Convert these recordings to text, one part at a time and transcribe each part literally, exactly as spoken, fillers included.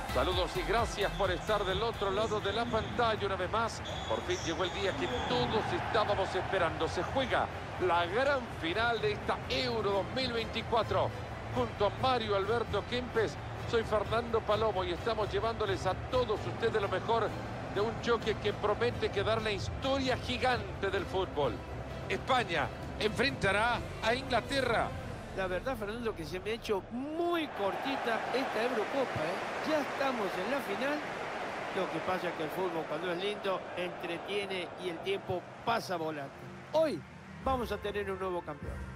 Saludos y gracias por estar del otro lado de la pantalla una vez más. Por fin llegó el día que todos estábamos esperando. Se juega la gran final de esta Euro dos mil veinticuatro. Junto a Mario Alberto Kempes, soy Fernando Palomo y estamos llevándoles a todos ustedes lo mejor de un choque que promete quedar la historia gigante del fútbol. España enfrentará a Inglaterra. La verdad, Fernando, que se me ha hecho muy cortita esta Eurocopa, ¿eh? Ya estamos en la final. Lo que pasa es que el fútbol, cuando es lindo, entretiene y el tiempo pasa volando. Hoy vamos a tener un nuevo campeón.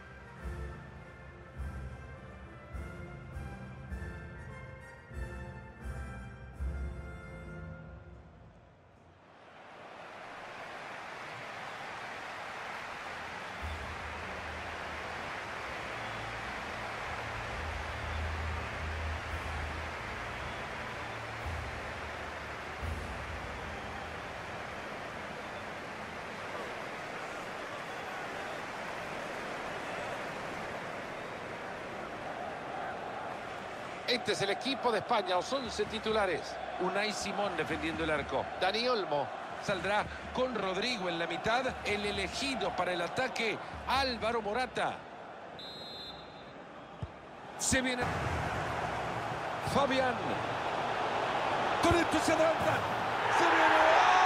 Este es el equipo de España, los once titulares. Unai Simón defendiendo el arco. Dani Olmo. Saldrá con Rodrigo en la mitad. El elegido para el ataque, Álvaro Morata. Se viene Fabián. Con esto se adelanta. Se viene.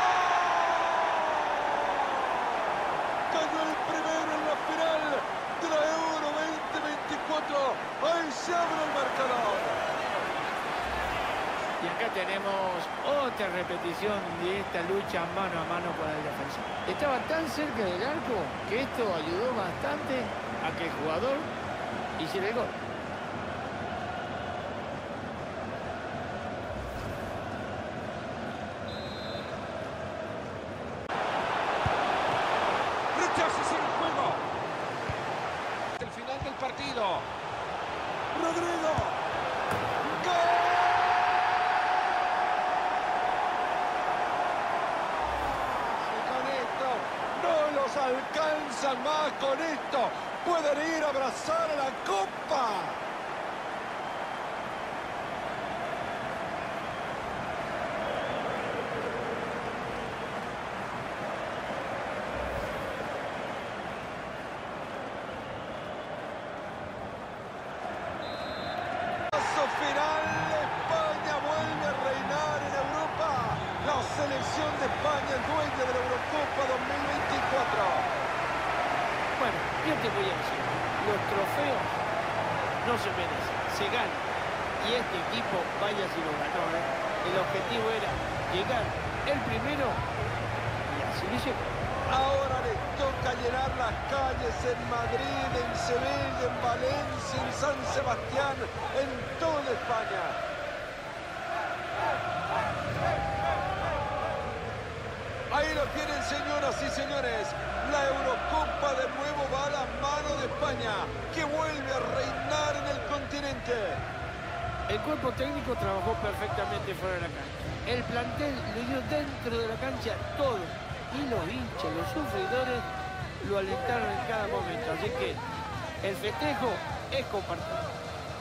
Cayó el primero en la final de la Euro veinte veinticuatro. Ahí se abre el marcador. Y acá tenemos otra repetición de esta lucha mano a mano con el defensor. Estaba tan cerca del arco que esto ayudó bastante a que el jugador hiciera el gol. Rechaces en el juego. El final del partido. Rodrigo. ¡Gol! Alcanzan más con esto. Pueden ir a abrazar a la copa. Paso final. España vuelve a reinar en Europa. La selección de España es dueña de la Eurocopa dos mil veinticuatro. Bueno, yo te voy a decir, los trofeos no se merecen, se ganan. Y este equipo, vaya si lo ganó, ¿eh? El objetivo era llegar el primero y así lo hicieron. Ahora les toca llenar las calles en Madrid, en Sevilla, en Valencia, en San Sebastián, en toda España. Ahí lo tienen, señoras y señores. La Eurocopa de nuevo va a las manos de España, que vuelve a reinar en el continente. El cuerpo técnico trabajó perfectamente fuera de la cancha. El plantel le dio dentro de la cancha todo. Y los hinchas, los sufridores, lo alentaron en cada momento. Así que el festejo es compartido.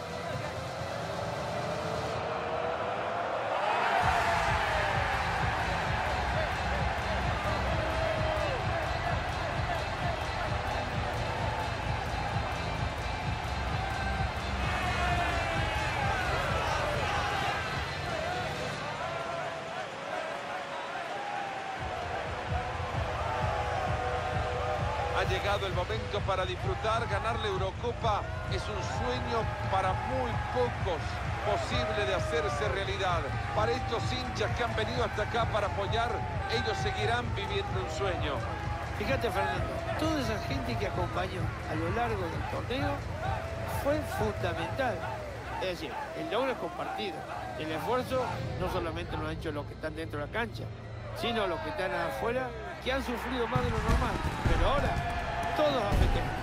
Ha llegado el momento para disfrutar. Ganar la Eurocopa es un sueño para muy pocos, posible de hacerse realidad. Para estos hinchas que han venido hasta acá para apoyar, ellos seguirán viviendo un sueño. Fíjate, Fernando, toda esa gente que acompañó a lo largo del torneo fue fundamental. Es decir, el logro es compartido. El esfuerzo no solamente lo han hecho los que están dentro de la cancha, sino los que están afuera, que han sufrido más de lo normal. Pero ahora, todos a festejar.